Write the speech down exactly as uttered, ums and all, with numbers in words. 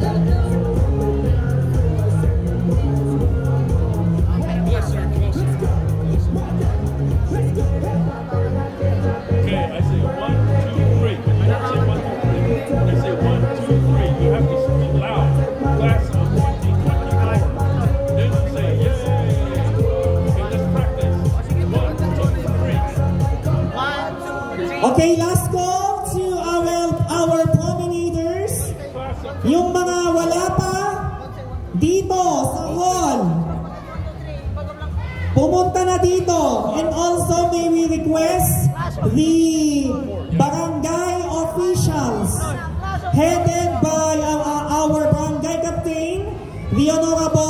Okay, last call to our, our promenaders. Yung mga wala pa dito sa hall, pumunta na dito. And also may we request the barangay officials headed by our, our barangay captain, the Honorable